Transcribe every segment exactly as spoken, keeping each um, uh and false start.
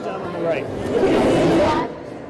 down on the right.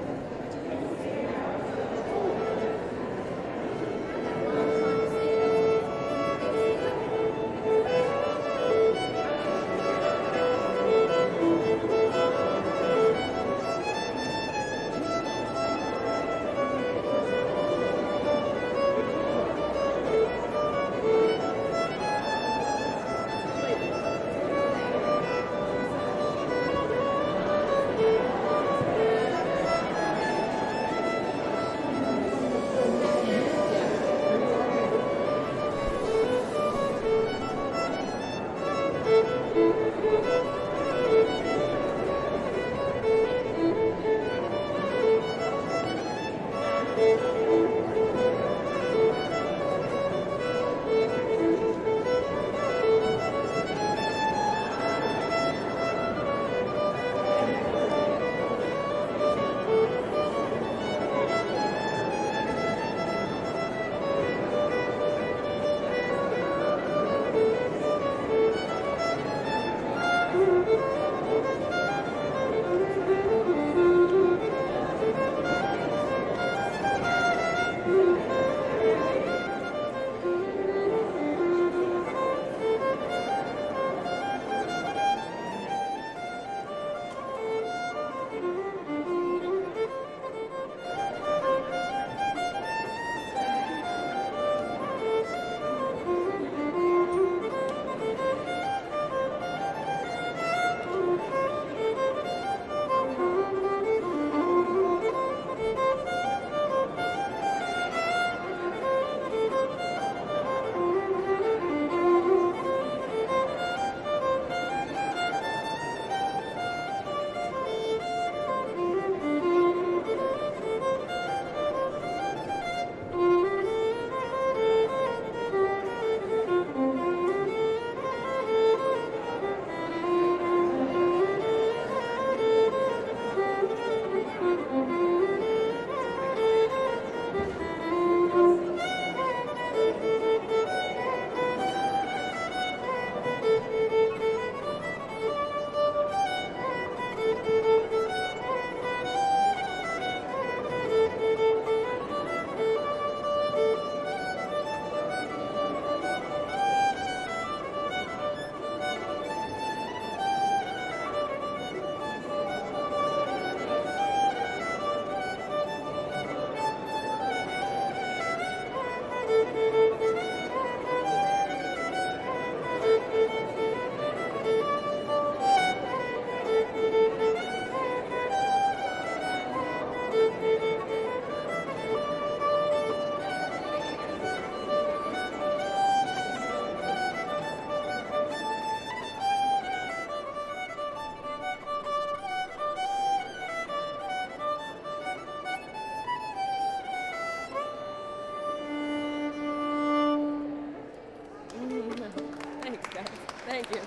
Thank you.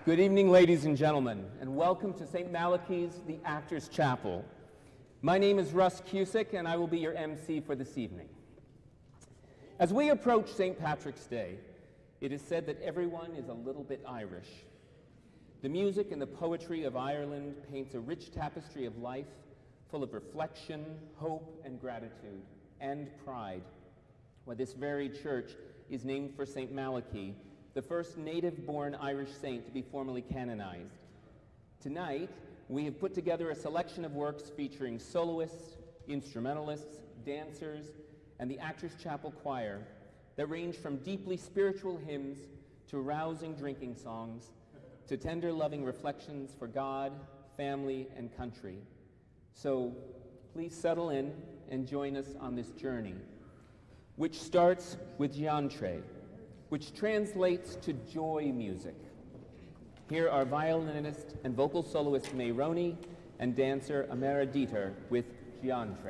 Good evening, ladies and gentlemen, and welcome to Saint Malachy's The Actors Chapel. My name is Russ Cusick, and I will be your M C for this evening. As we approach Saint Patrick's Day, it is said that everyone is a little bit Irish. The music and the poetry of Ireland paints a rich tapestry of life, full of reflection, hope, and gratitude, and pride. Why this very church is named for Saint Malachy, the first native-born Irish saint to be formally canonized. Tonight, we have put together a selection of works featuring soloists, instrumentalists, dancers, and the Actors Chapel Choir that range from deeply spiritual hymns to rousing drinking songs to tender, loving reflections for God, family, and country. So please settle in and join us on this journey, which starts with Giantre, which translates to joy music. Here are violinist and vocal soloist May Roney and dancer Amara Dieter with Giantre.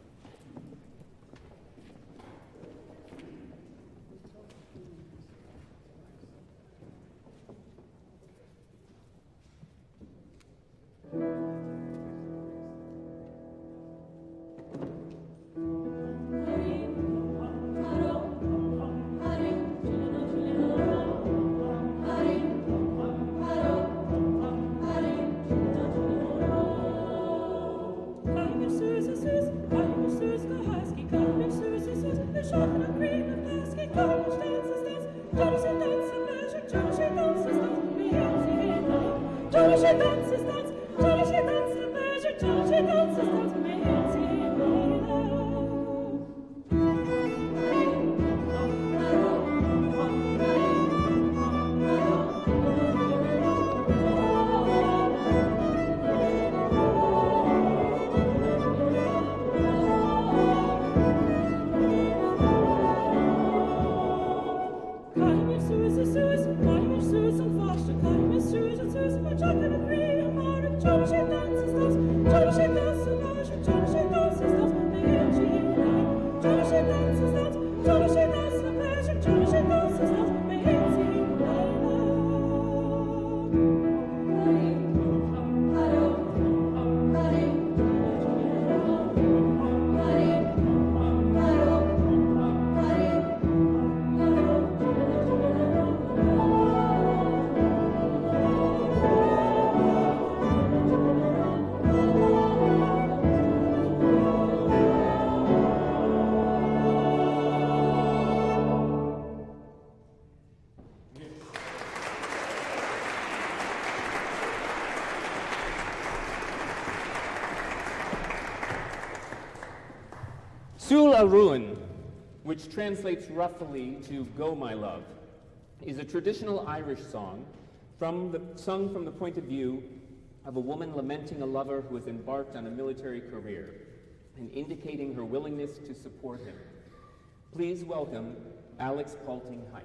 Sul a Ruin, which translates roughly to Go My Love, is a traditional Irish song from the, sung from the point of view of a woman lamenting a lover who has embarked on a military career and indicating her willingness to support him. Please welcome Alex Palting Heiss.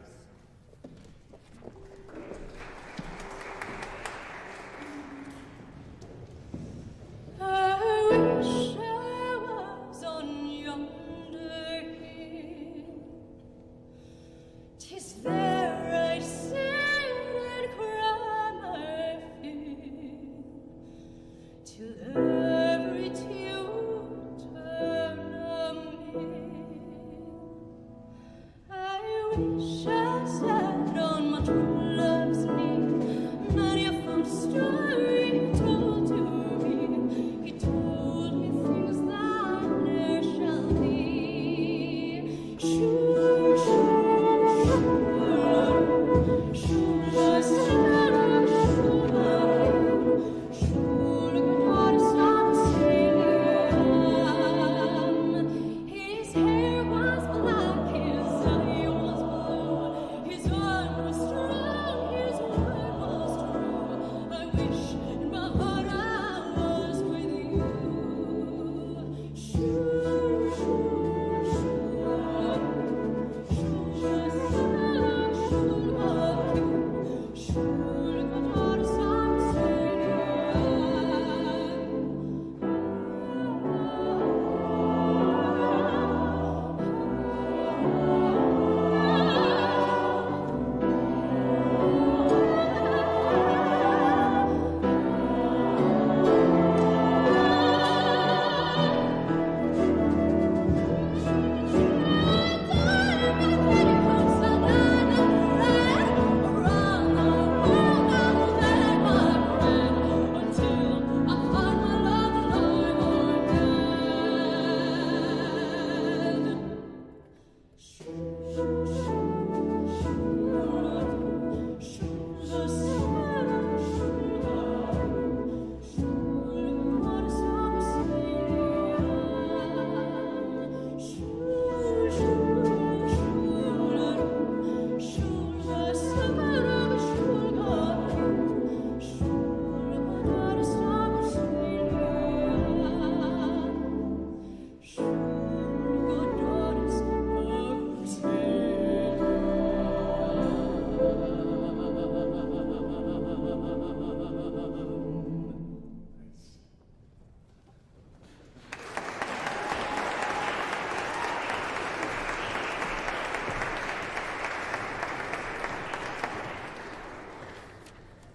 His hair was black, his eye was blue.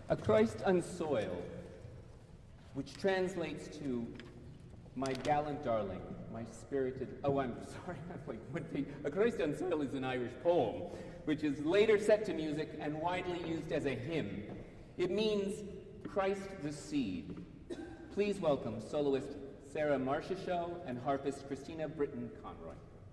A Christ unsoiled, which translates to my gallant darling, my spirited, oh, I'm sorry, I'm like, what the, A Christ Unsoiled is an Irish poem, which is later set to music and widely used as a hymn. It means Christ the seed. Please welcome soloist Sarah Marcheshaw and harpist Christina Britton Conroy.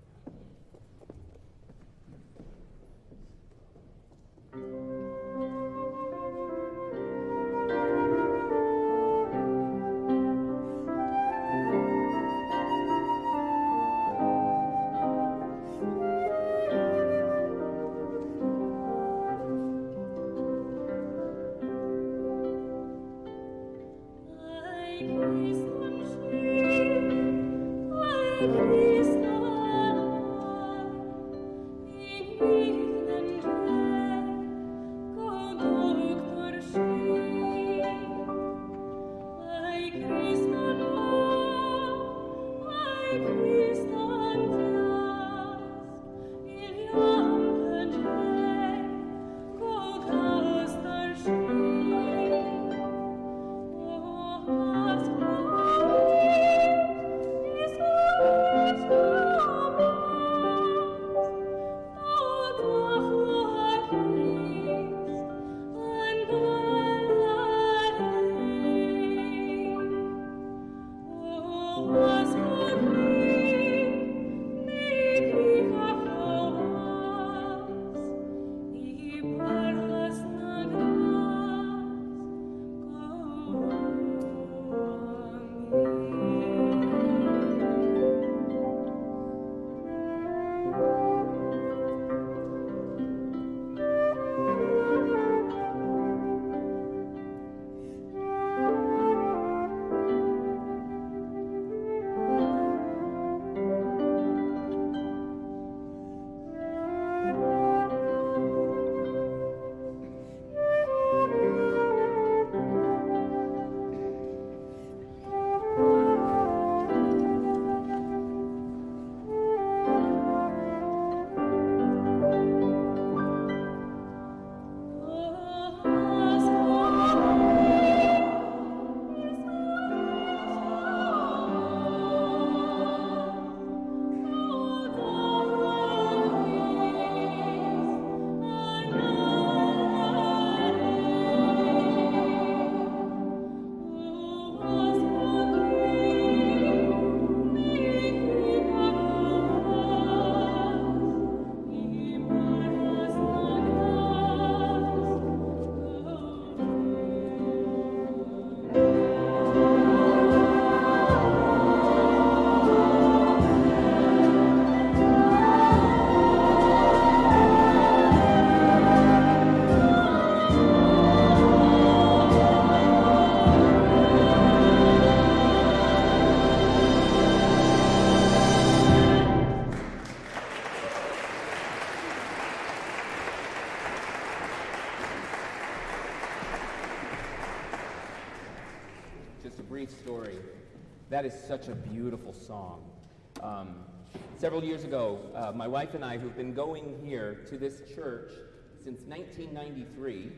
Story. That is such a beautiful song. Um, several years ago, uh, my wife and I, who've been going here to this church since nineteen ninety-three,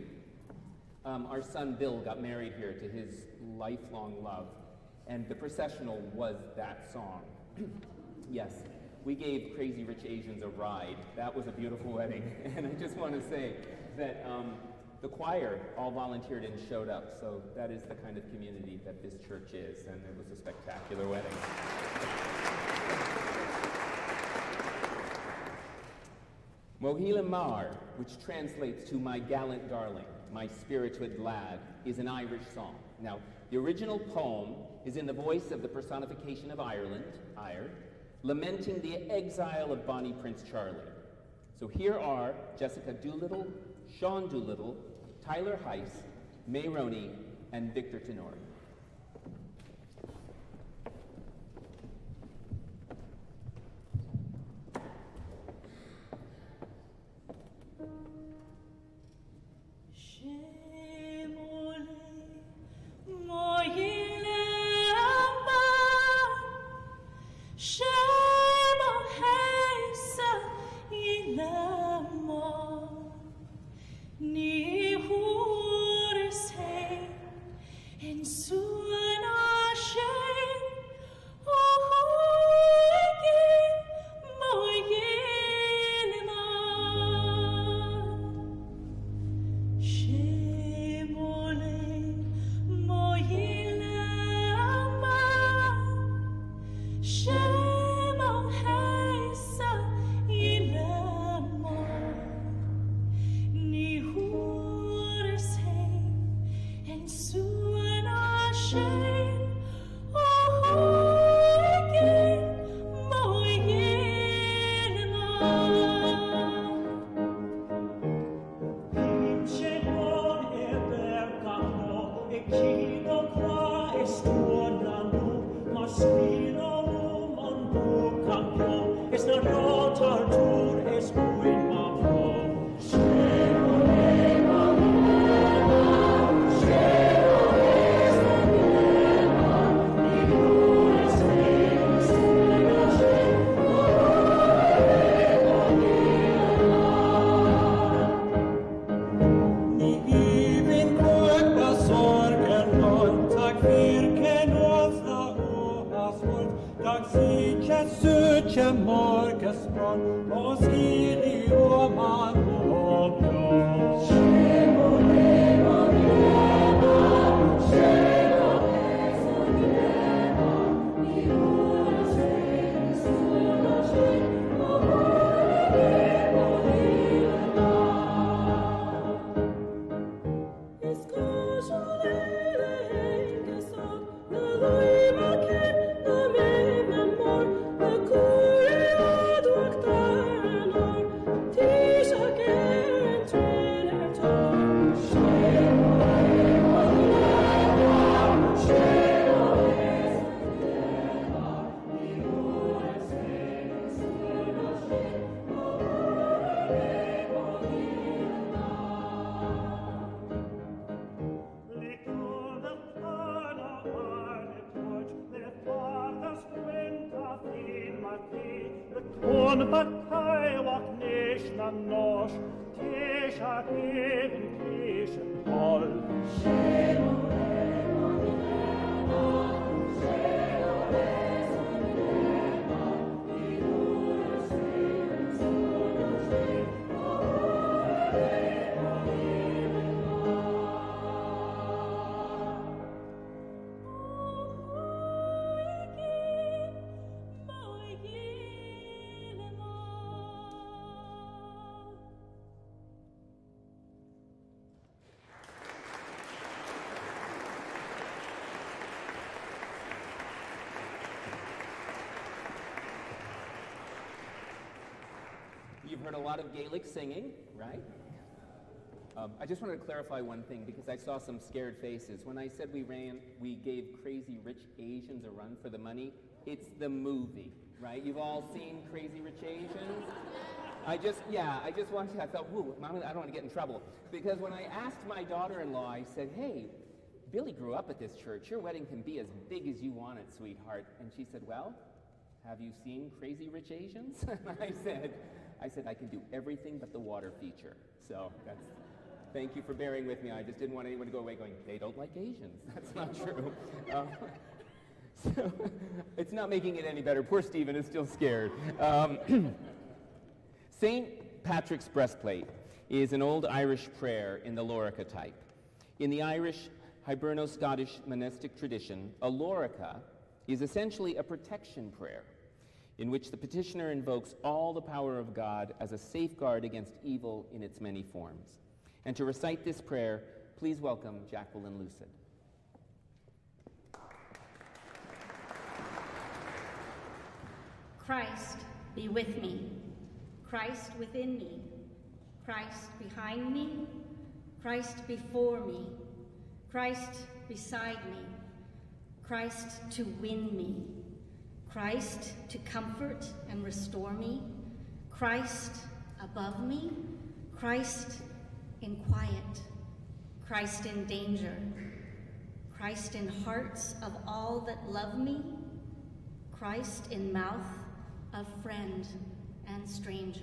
um, our son Bill got married here to his lifelong love, and the processional was that song. Yes, we gave Crazy Rich Asians a ride. That was a beautiful wedding, and I just want to say that um, the choir all volunteered and showed up, so that is the kind of community that this church is, and it was a spectacular wedding. Mohila Mar, which translates to my gallant darling, my spirited lad, is an Irish song. Now, the original poem is in the voice of the personification of Ireland, Ire, lamenting the exile of Bonnie Prince Charlie. So here are Jessica Doolittle, Sean Doolittle, Tyler Heiss, May Roney, and Victor Tenori. Ni hur You've heard a lot of Gaelic singing, right? Um, I just wanted to clarify one thing because I saw some scared faces. When I said we ran, we gave Crazy Rich Asians a run for the money, it's the movie, right? You've all seen Crazy Rich Asians? I just, yeah, I just wanted to, I felt, woo, Mom, I don't want to get in trouble. Because when I asked my daughter-in-law, I said, hey, Billy grew up at this church. Your wedding can be as big as you want it, sweetheart. And she said, well, have you seen Crazy Rich Asians? And I said, I said, I can do everything but the water feature. So that's, thank you for bearing with me. I just didn't want anyone to go away going, they don't like Asians. That's not true. Uh, so it's not making it any better. Poor Stephen is still scared. Um, Saint Patrick's breastplate is an old Irish prayer in the Lorica type. In the Irish Hiberno-Scottish monastic tradition, a Lorica is essentially a protection prayer in which the petitioner invokes all the power of God as a safeguard against evil in its many forms. And to recite this prayer, please welcome Jacqueline Lucid. Christ be with me, Christ within me, Christ behind me, Christ before me, Christ beside me, Christ to win me, Christ to comfort and restore me, Christ above me, Christ in quiet, Christ in danger, Christ in hearts of all that love me, Christ in mouth of friend and stranger.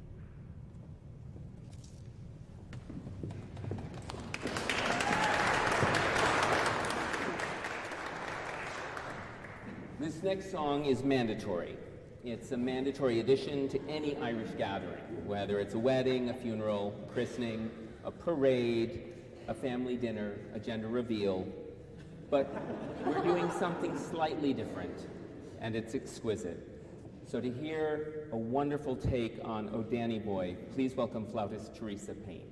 This next song is mandatory. It's a mandatory addition to any Irish gathering, whether it's a wedding, a funeral, christening, a parade, a family dinner, a gender reveal. But we're doing something slightly different, and it's exquisite. So to hear a wonderful take on O Danny Boy, please welcome flautist Teresa Payne.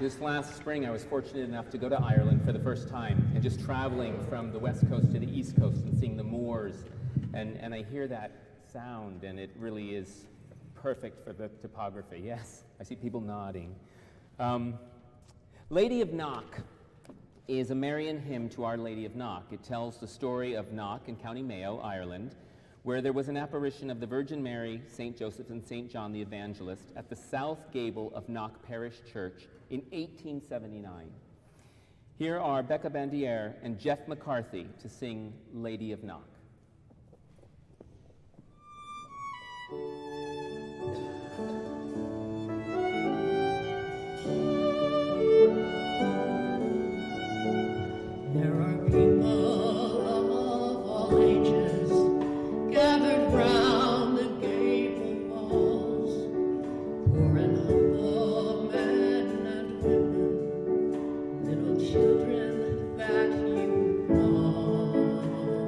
This last spring, I was fortunate enough to go to Ireland for the first time, and just traveling from the west coast to the east coast and seeing the moors, and, and I hear that sound, and it really is perfect for the topography. Yes, I see people nodding. Um, Lady of Knock is a Marian hymn to Our Lady of Knock. It tells the story of Knock in County Mayo, Ireland, where there was an apparition of the Virgin Mary, Saint Joseph, and Saint John the Evangelist at the south gable of Knock Parish Church in eighteen seventy-nine. Here are Becca Bandiere and Jeff McCarthy to sing Lady of Knock. There are people of all ages gathered round the gable walls, poor and humble men and women, little children that you love.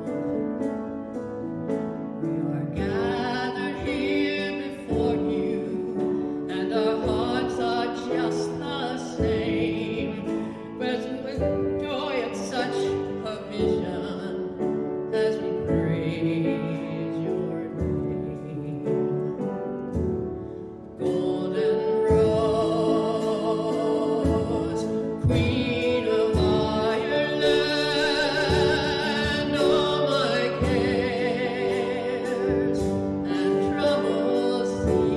We are gathered here before you, and our hearts are just the same, present with joy at such a vision as we praise your name. Golden Rose, Queen of Ireland, all my cares and troubles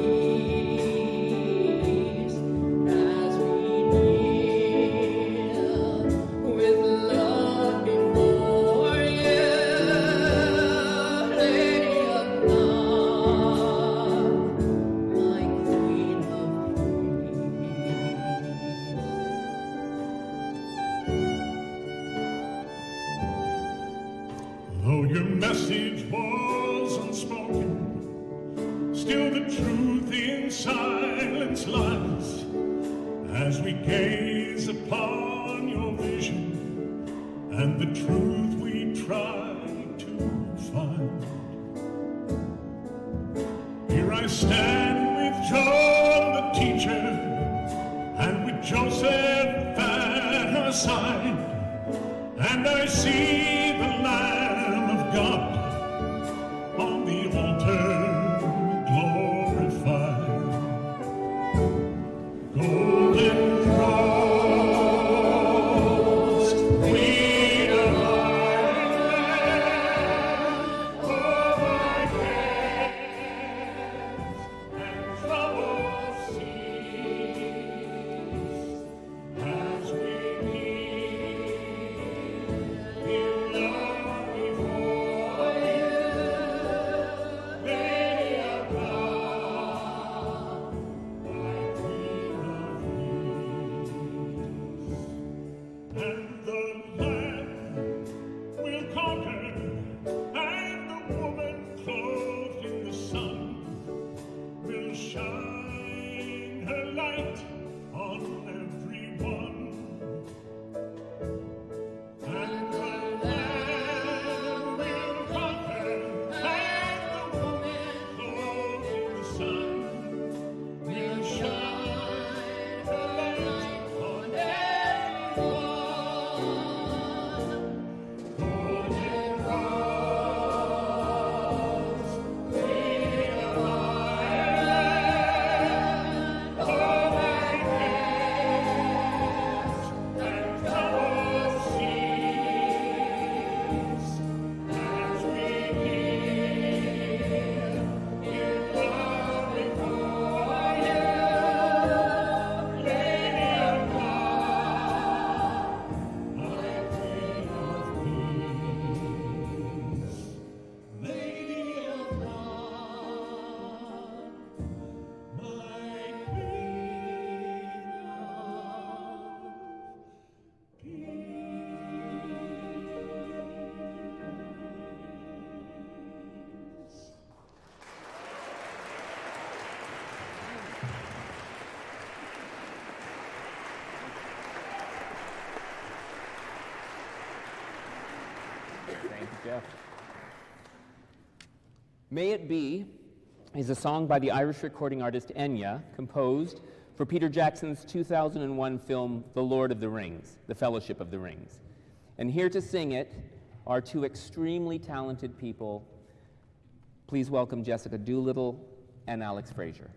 cease as we kneel with love before you, Lady of Knock, my Queen of Peace. Though your message was unspoken, still the truth in silence lies as we gaze upon your vision and the truth we try to find. Here I stand with John the teacher and with Joseph at her side, and I see the Lamb of God on the altar glorified. Golden Rose, Queen of Ireland, all my cares and troubles cease as we kneel in love before you, Lady of God, my Queen of Peace. And the Lamb will conquer, and the woman clothed in the sun will shine her light on everyone. And the Lamb will conquer, and the woman clothed in the sun will shine her light on everyone. Golden Rose, Queen of Ireland, all my cares and troubles cease as we kneel in love before you, Lady of God, my Queen of Peace. Lady of God, my Queen of Peace. Thank you, Jeff. May It Be is a song by the Irish recording artist Enya, composed for Peter Jackson's two thousand one film, The Lord of the Rings, The Fellowship of the Rings. And here to sing it are two extremely talented people. Please welcome Jessica Doolittle and Alex Frazier.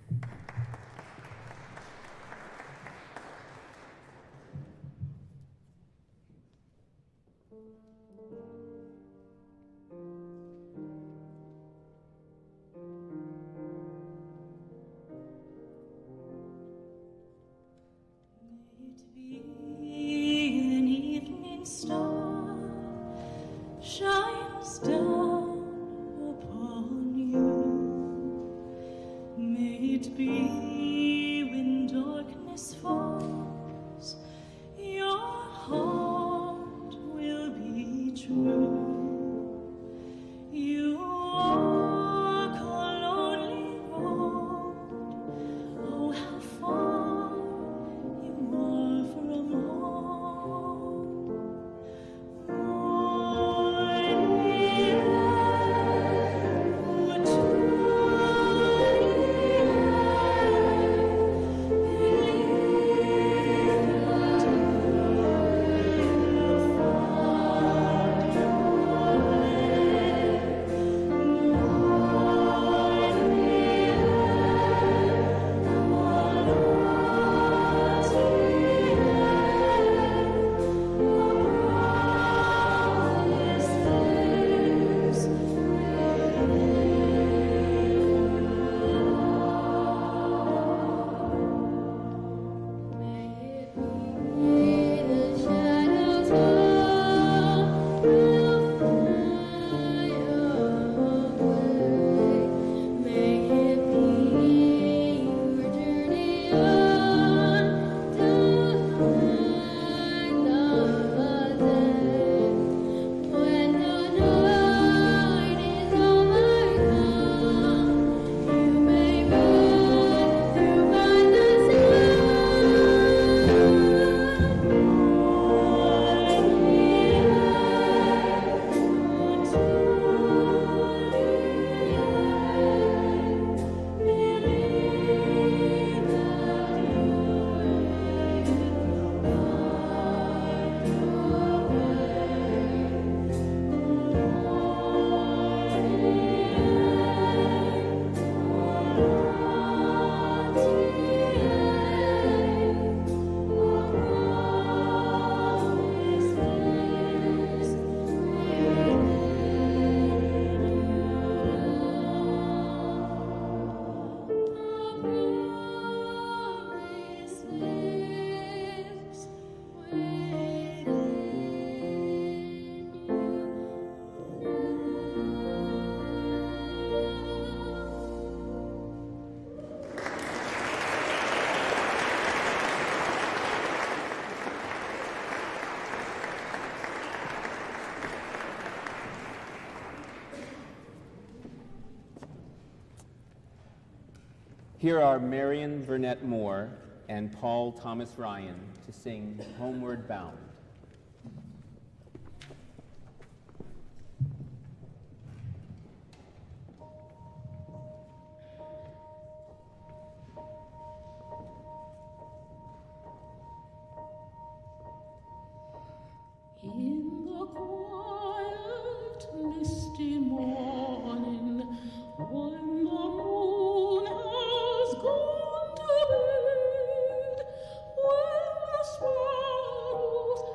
Here are Marion Burnett Moore and Paul Thomas Ryan to sing Homeward Bound. In the quiet, misty morning, when the moon has gone to bed, when the sparrows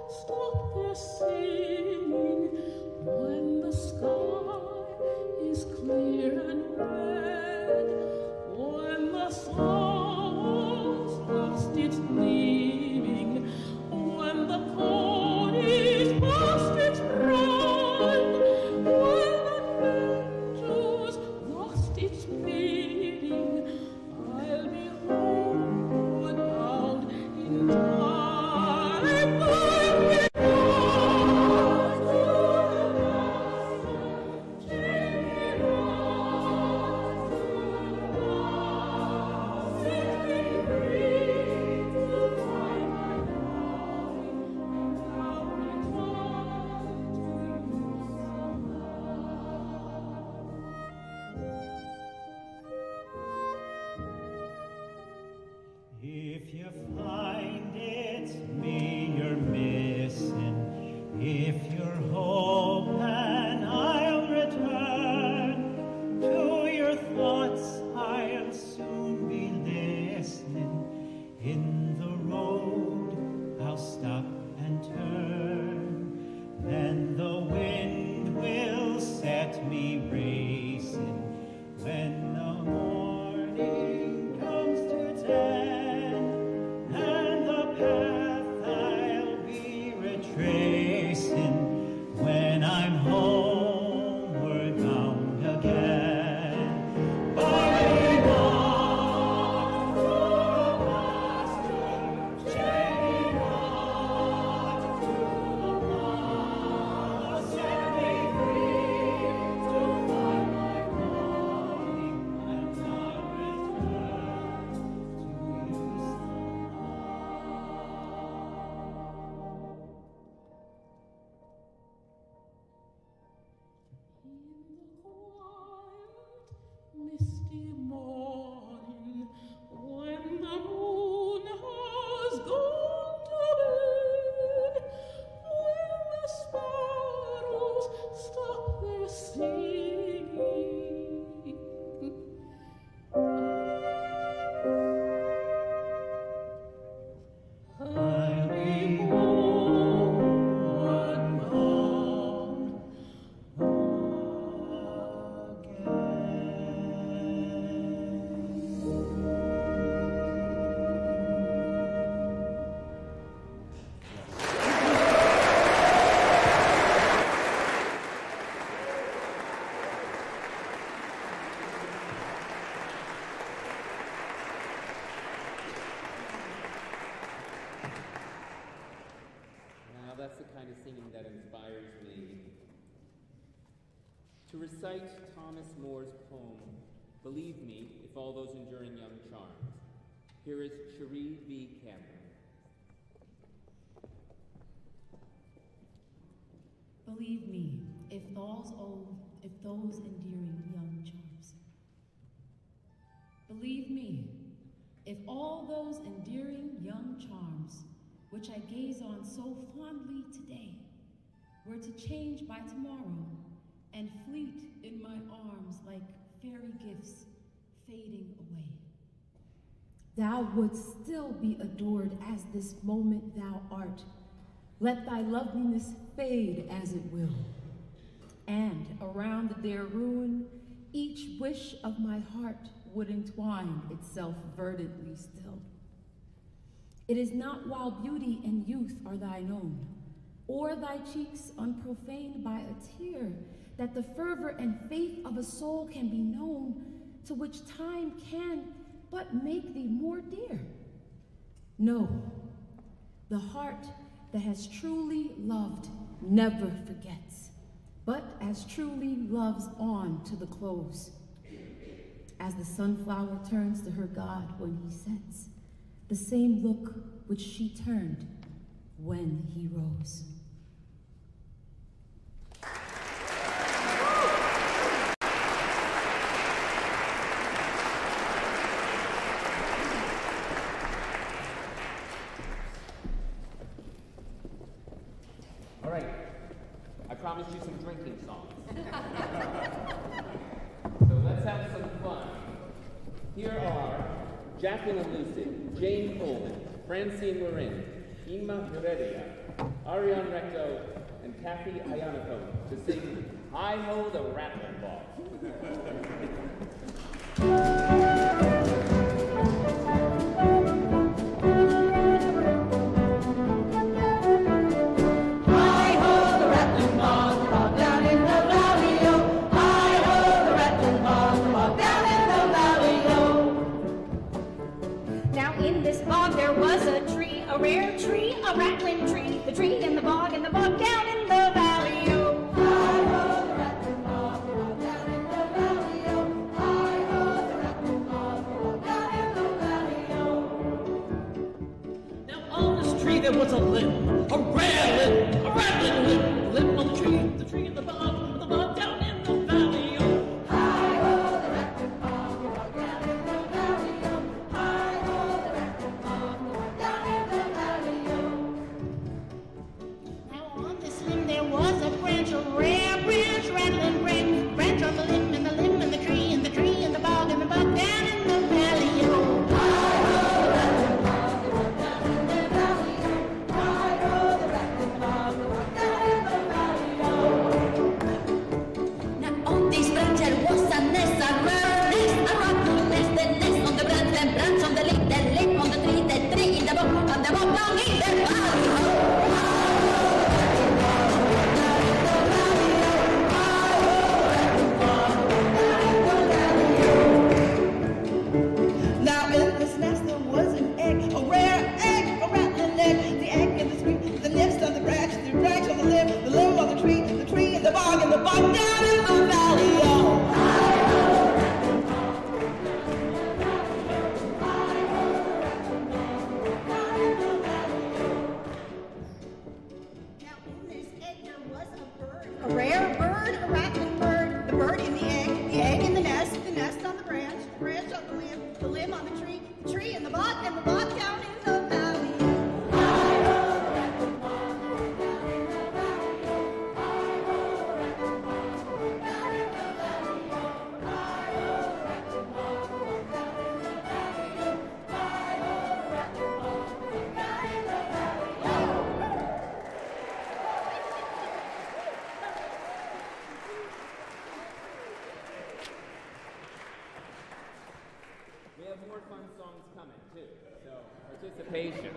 kind of singing that inspires me to recite Thomas More's poem, Believe Me, If All Those Enduring Young Charms. Here is Cherie V. Cameron. Believe me, if those old, if those endearing young charms. Believe me, if all those endearing young charms, which I gaze on so fondly today, were to change by tomorrow and fleet in my arms like fairy gifts fading away. Thou wouldst still be adored as this moment thou art. Let thy loveliness fade as it will. And around their ruin, each wish of my heart would entwine itself verdantly still. It is not while beauty and youth are thine own, or thy cheeks unprofaned by a tear, that the fervor and faith of a soul can be known, to which time can but make thee more dear. No, the heart that has truly loved never forgets, but as truly loves on to the close. As the sunflower turns to her God when he sets, the same look which she turned when he rose. All right, I promised you some drinking songs. So let's have some fun. Here are Jacqueline Lucid, Jane Coleman, Francine Marin, Ima Heredia, Ariane Recto, and Kathy Ayanoco to sing Hi-Ho the Rattling Ball. A rare tree, a rattling tree, the tree in the bog, in the bog down in the valley, oh. Hi-ho, the rattling bog, the bog down in the valley, oh. Hi-ho, the rattling bog, the bog down in the valley, oh. Now on this tree there was a limb, a rare limb, a rattling limb, the limb on the tree, the tree in the bog, the bog down in the valley, oh. Hi-ho, the rattling bog, the bog down in the valley, oh. Hi-ho, the rattling bog, the bog down in the valley, oh. Now on this limb there was a branch, a rare branch, rattling branch, branch on the limb, and the limb, and the tree, and the tree, and the bog, and the bog down in the valley, oh. Hi-ho, the rattling bog, the bog down in the valley, oh. Hi-ho, the rattling bog, the bog down in the valley, oh. Now on this branch there was a nest, a rare nest, a rattling nest, the nest on the branch, the branch on the lip, the lip on the tree, the tree in the bog, and the bog down in the valley, oh. Now in this nest there was an egg, a rare egg, a rattling egg. The egg in the tree, the nest on the branch, the branch on the limb, the limb on the tree, the tree in the bog, and the bog down in the valley, oh. Now in this egg there was a bird, a rare bird, a rattling bird. The bird in the egg, the egg in the nest, the nest on the branch, the branch on the limb, the limb on the tree, the tree in the bog, and the bog down in the valley. We have more fun songs coming, too, so participation.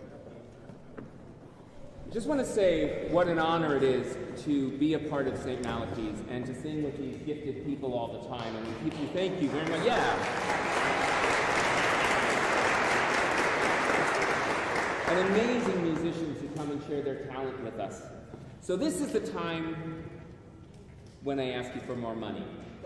I just want to say what an honor it is to be a part of Saint Malachy's and to sing with these gifted people all the time. And people, thank you very much. Yeah. And amazing musicians who come and share their talent with us. So this is the time when I ask you for more money.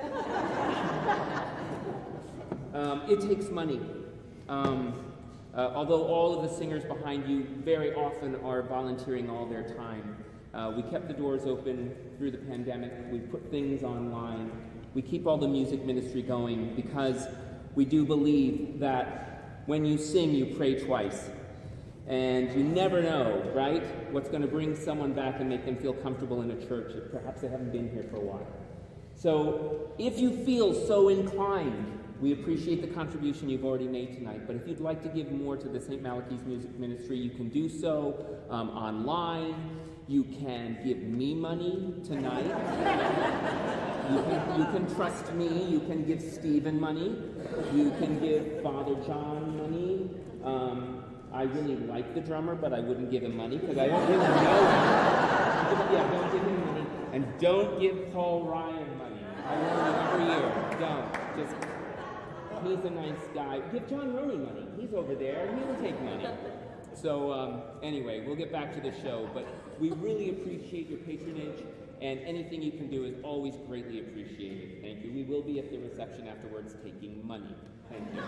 um, it takes money. Um, uh, although all of the singers behind you very often are volunteering all their time. Uh, we kept the doors open through the pandemic. We put things online. We keep all the music ministry going because we do believe that when you sing, you pray twice. And you never know, right, what's going to bring someone back and make them feel comfortable in a church if perhaps they haven't been here for a while. So if you feel so inclined, we appreciate the contribution you've already made tonight. But if you'd like to give more to the Saint Malachy's Music Ministry, you can do so um, online. You can give me money tonight. you, can, you can trust me. You can give Stephen money. You can give Father John money. Um, I really like the drummer, but I wouldn't give him money because I don't really know him. Yeah, don't give him money. And don't give Paul Ryan money. I warn you every year. Don't. Just, he's a nice guy. Give John Roney money. He's over there. He'll take money. So um, anyway, we'll get back to the show. But we really appreciate your patronage, and anything you can do is always greatly appreciated. Thank you. We will be at the reception afterwards taking money. Thank you.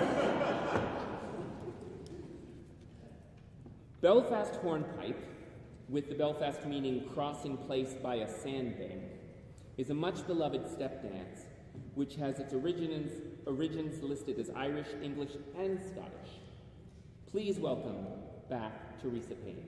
Belfast Hornpipe, with the Belfast meaning crossing place by a sandbank, is a much beloved step dance, which has its origins, origins listed as Irish, English, and Scottish. Please welcome back Teresa Payne.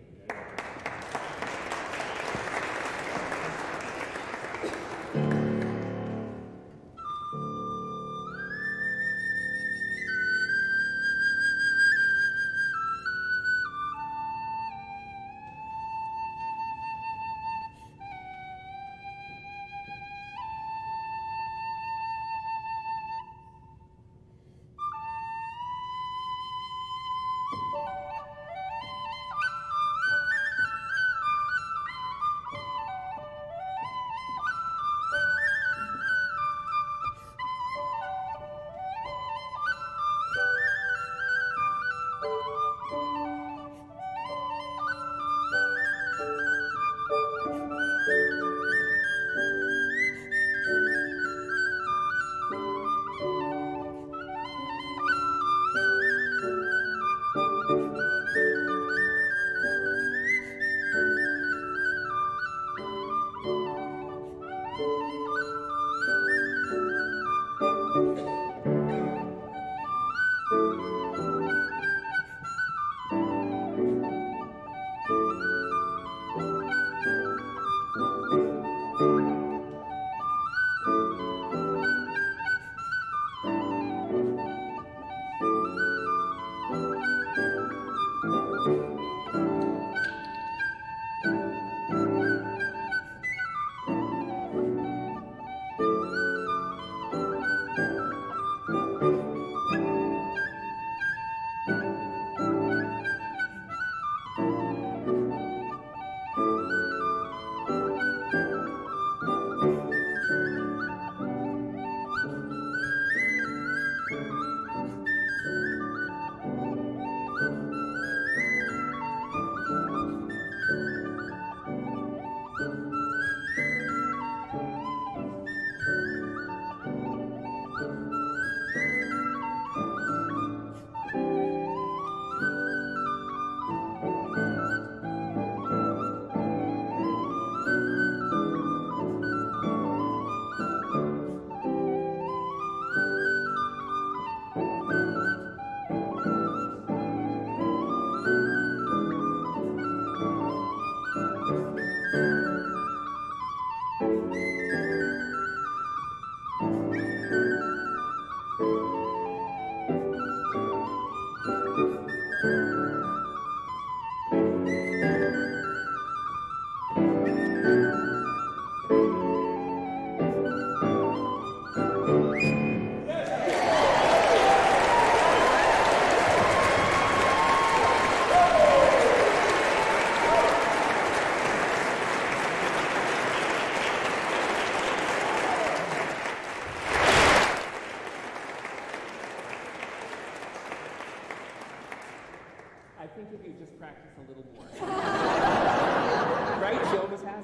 I think if you just practice a little more. Right? Joe was happy.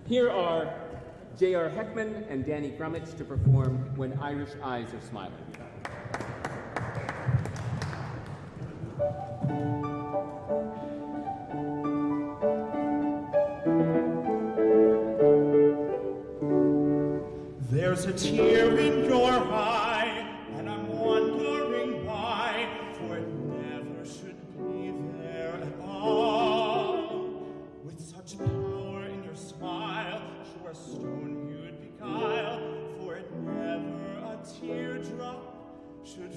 Here are J R Heckman and Danny Grummich to perform When Irish Eyes Are Smiling. There's a tear in your eye, and I'm wondering why, for it never should be there at all. With such power in your smile, sure a stone you'd beguile, for it never a teardrop should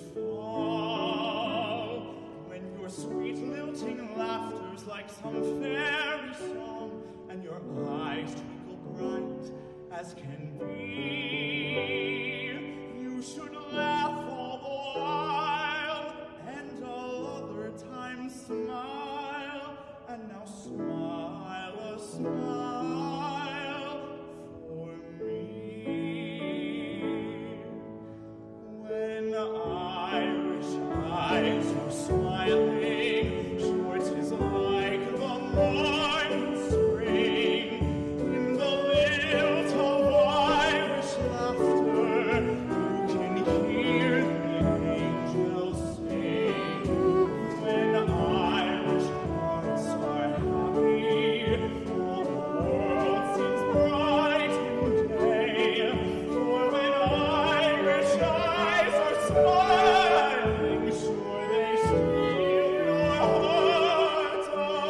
fall. When your sweet lilting laughter's like some fairy song, and your eyes twinkle bright as can be, you should laugh all the while, and all other times smile, and now smile a smile for me. When Irish eyes are smiling, sure 'tis like the morning spring, in the lilt of Irish laughter, you can hear the angels sing. When Irish hearts are happy, all the world seems bright and gay. For when Irish eyes are smiling, sure they steal your heart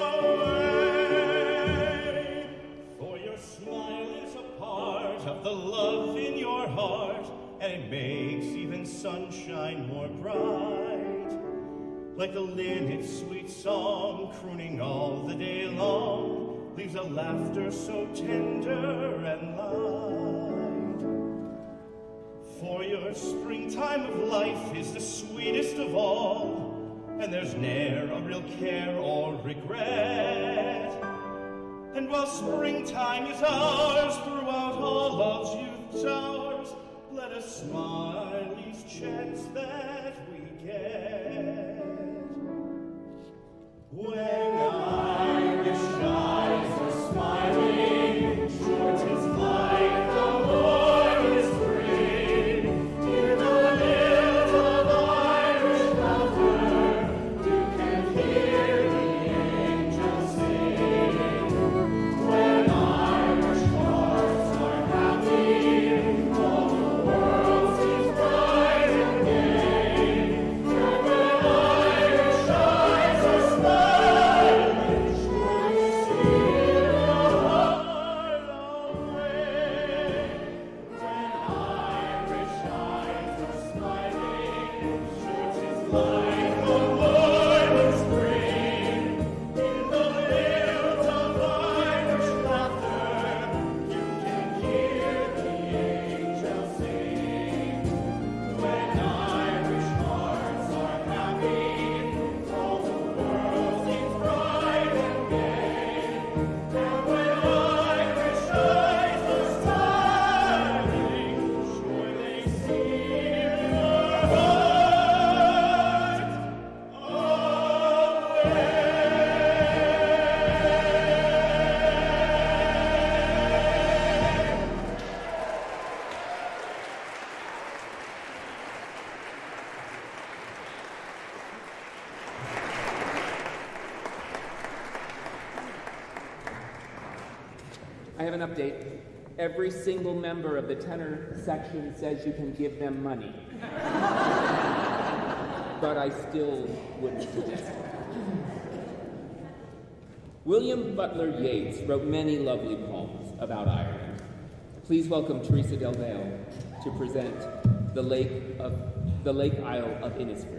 away. For your smile is a part of the love in your heart, and it makes even sunshine more bright. Like the linnet's sweet song, crooning all the day long, leaves a laughter so tender and light. For your springtime of life is the sweetest of all, and there's ne'er a real care or regret. And while springtime is ours throughout all love's youth's hours, let us smile each chance that we get. When Irish eyes are smiling, sure 'tis like the morning spring, in the lilt of Irish laughter, you can hear the angels sing. When Irish hearts are happy, all the world seems bright and gay. And when Irish eyes are smiling, sure you steal your heart away. When Irish eyes are smiling, sure 'tis like the morning spring, in the lilt of Irish laughter, you can hear the angels sing. When Irish hearts are happy, all the world seems bright and gay. And when Irish eyes are smiling, sure they steal your heart away. I have an update. Every single member of the tenor section says you can give them money. But I still wouldn't suggest it. William Butler Yeats wrote many lovely poems about Ireland. Please welcome Teresa Del Valle to present the Lake of the Lake Isle of Innisfree.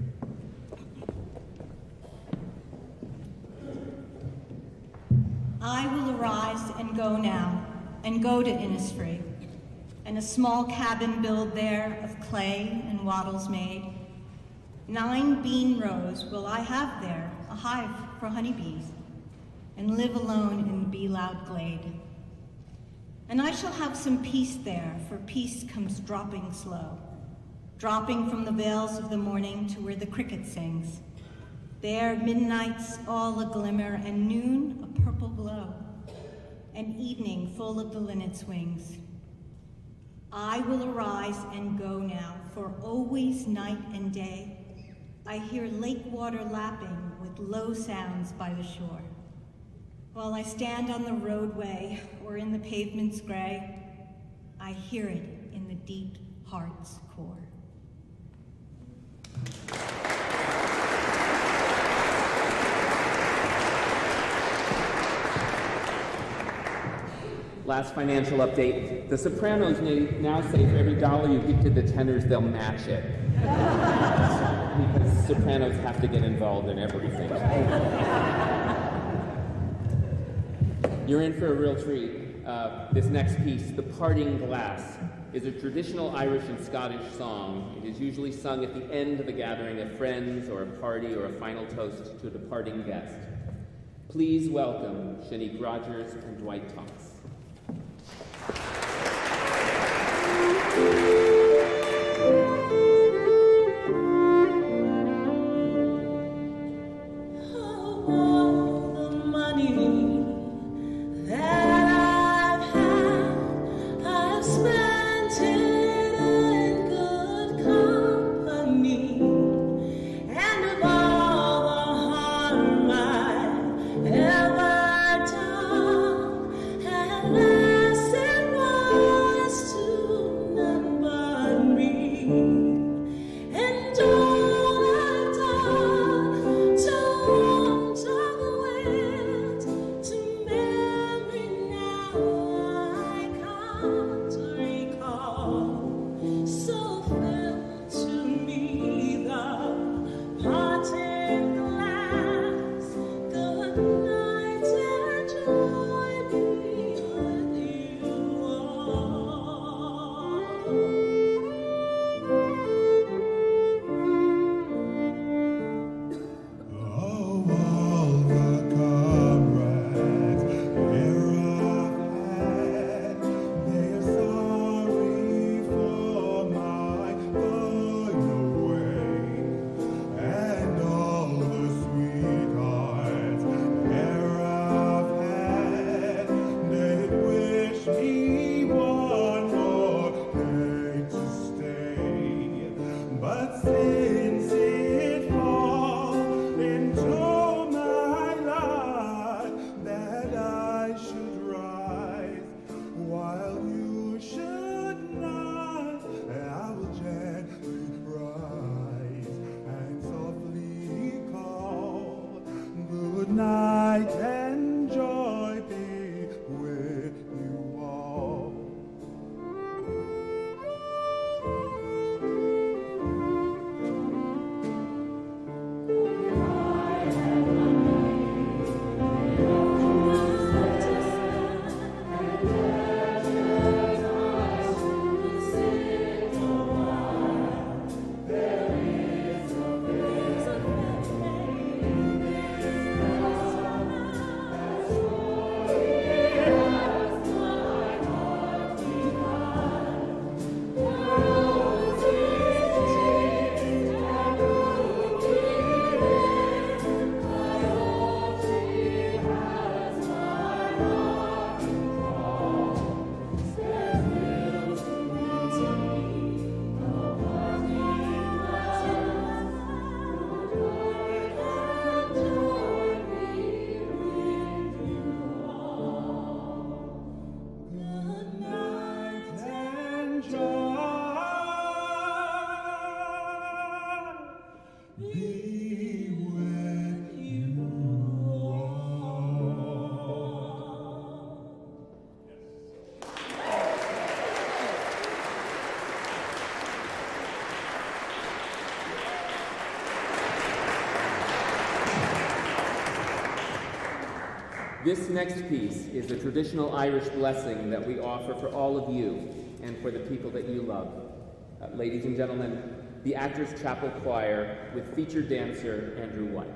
I will arise and go now, and go to Innisfree, and a small cabin build there of clay and wattles made. Nine bean rows will I have there, a hive for honeybees, and live alone in the bee-loud glade. And I shall have some peace there, for peace comes dropping slow, dropping from the vales of the morning to where the cricket sings. There midnight's all a glimmer, and noon a purple glow. an evening full of the linnet's wings. I will arise and go now, for always night and day I hear lake water lapping with low sounds by the shore. While I stand on the roadway or in the pavement's gray, I hear it in the deep heart's core. Last financial update. The sopranos now say for every dollar you give to the tenors, they'll match it. Because sopranos have to get involved in everything. You're in for a real treat. Uh, this next piece, The Parting Glass, is a traditional Irish and Scottish song. It is usually sung at the end of a gathering of friends or a party or a final toast to a departing guest. Please welcome Shanique Rogers and Dwight Thomas. This next piece is a traditional Irish blessing that we offer for all of you and for the people that you love. Uh, ladies and gentlemen, the Actors Chapel Choir with featured dancer Andrew White.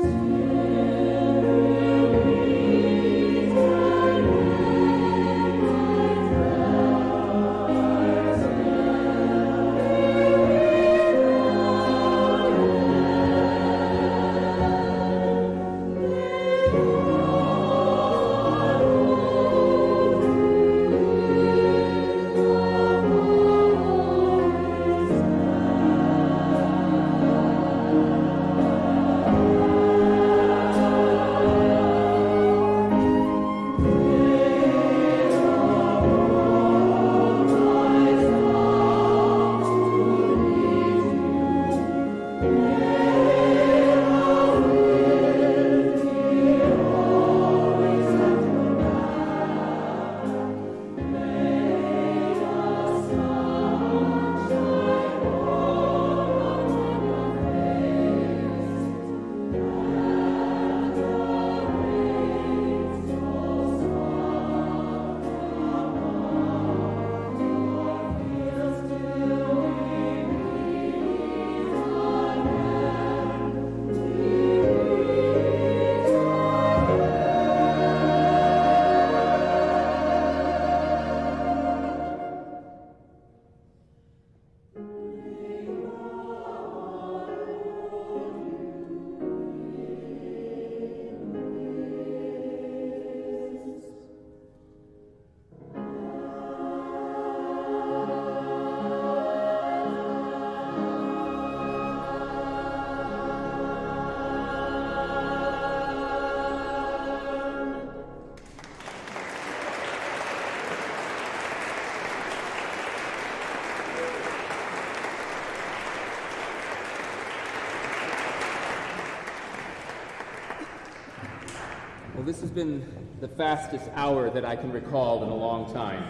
Well, this has been the fastest hour that I can recall in a long time.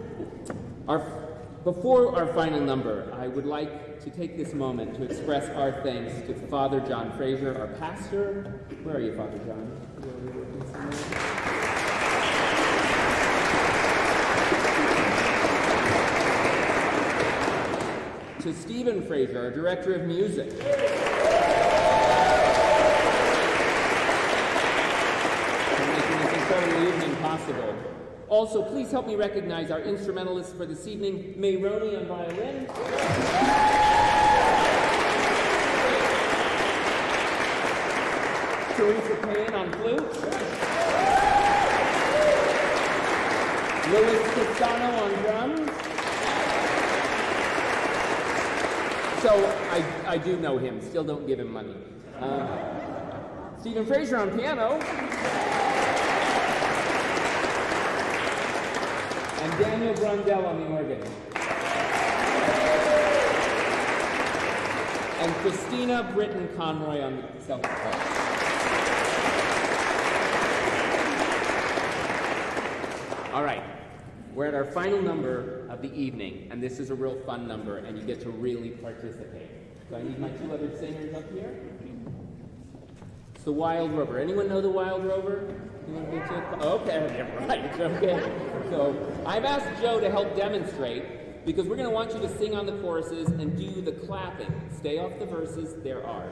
Our, before our final number, I would like to take this moment to express our thanks to Father John Fraser, our pastor. Where are you, Father John? To Stephen Fraser, our director of music. Evening possible. Also, please help me recognize our instrumentalists for this evening, May Roney on violin, Teresa Payne on flute, Louis Castano on drums. So, I, I do know him, still don't give him money. Uh, Stephen Fraser on piano. And Daniel Brundell on the organ. And Christina Britton Conroy on the self-guitar. All right, we're at our final number of the evening, and this is a real fun number, and you get to really participate. So I need my two other singers up here. It's the Wild Rover. Anyone know the Wild Rover? You want to be too? Okay, right, okay. So I've asked Joe to help demonstrate because we're going to want you to sing on the choruses and do the clapping. Stay off the verses, they're ours.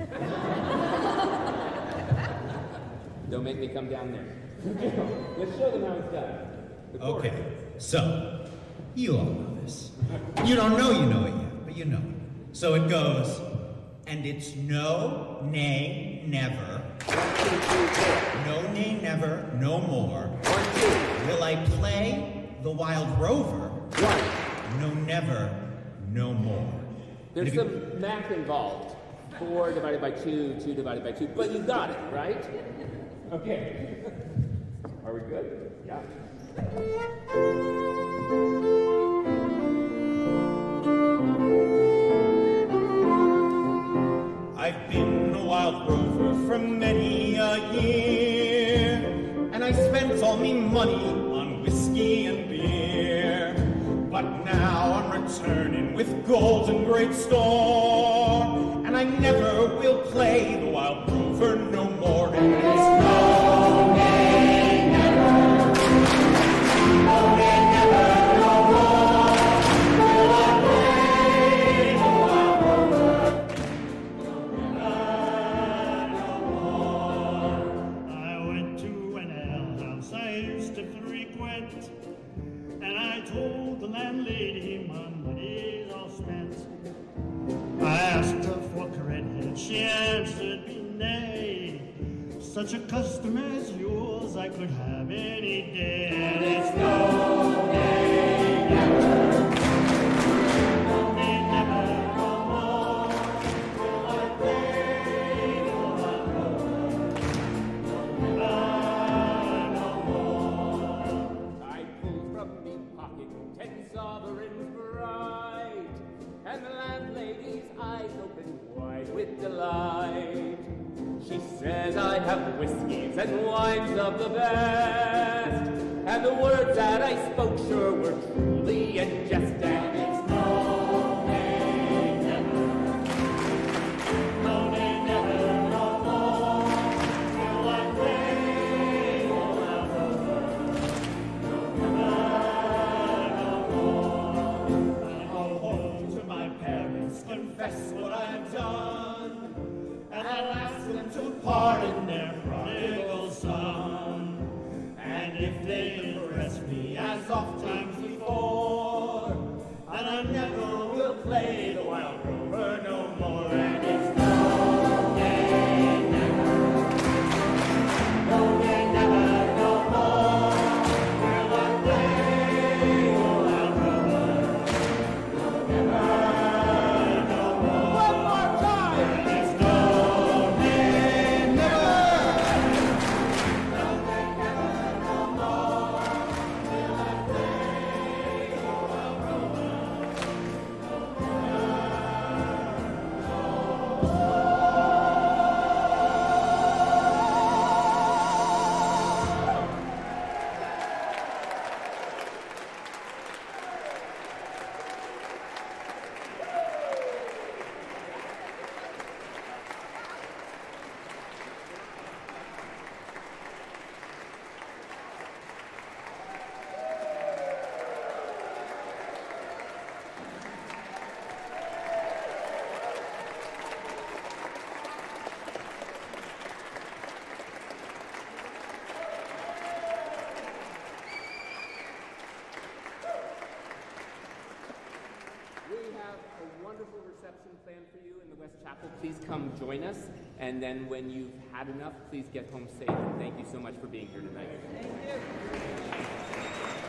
Don't make me come down there. Let's show them how it's done. The okay, so you all know this. You don't know you know it yet, but you know it. So it goes, and it's no, nay, never. No, nay, never, no more. Will I play the Wild Rover? One. No, never, no more. There's some you... math involved. Four divided by two, two divided by two, but you got it, right? Okay. Are we good? Yeah. I've been a wild rover for many a year, and I spent all me money on whiskey and beer. But now I'm returning with gold and great store, and I never will play the wild rover no more. And it's no, nay, never, no, nay, never, no more will I play the wild rover. No, never, no more. Such a custom as yours I could have any day, and it's no day never, no day never, no more will I pray, will I know, never, no more. I pulled from me pocket ten sovereigns bright, and the landlady's eyes opened wide with delight. She says I have whiskeys and wines of the best, and the words that I spoke sure were truly in jest, and it's no day never, No day never, no more will I pray, will I know, never, no more. I'll go home to my parents, confess what I've done, and I'll ask them to pardon their prodigal son. And if they impress me as oft times before, then I never will play the wild rover no more. And it's no day never, no day never, no more will I play the wild rover, no never, no more. One more time. And it's no day never, no day never, no more will I play the wild rover, no We have a wonderful reception planned for you in the West Chapel. Please come join us, and then when you've had enough, please get home safe. And thank you so much for being here tonight. Thank you.